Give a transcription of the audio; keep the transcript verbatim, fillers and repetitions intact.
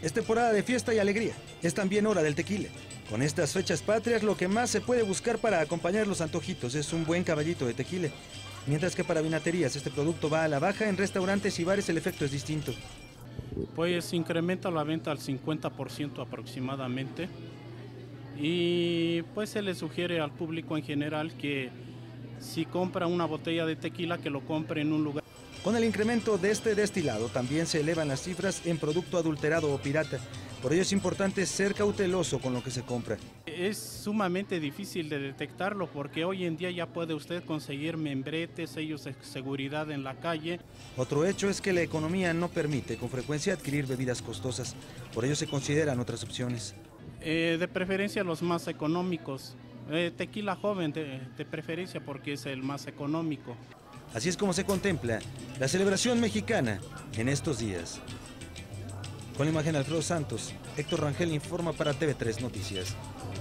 Es temporada de fiesta y alegría. Es también hora del tequila. Con estas fechas patrias, lo que más se puede buscar para acompañar los antojitos es un buen caballito de tequila. Mientras que para vinaterías este producto va a la baja, en restaurantes y bares el efecto es distinto. Pues incrementa la venta al cincuenta por ciento aproximadamente. Y pues se le sugiere al público en general que si compra una botella de tequila, que lo compre en un lugar. Con el incremento de este destilado también se elevan las cifras en producto adulterado o pirata. Por ello es importante ser cauteloso con lo que se compra. Es sumamente difícil de detectarlo porque hoy en día ya puede usted conseguir membretes, sellos de seguridad en la calle. Otro hecho es que la economía no permite con frecuencia adquirir bebidas costosas. Por ello se consideran otras opciones. Eh, de preferencia los más económicos. Eh, tequila joven de, de preferencia porque es el más económico. Así es como se contempla la celebración mexicana en estos días. Con la imagen de Alfredo Santos, Héctor Rangel informa para T V tres Noticias.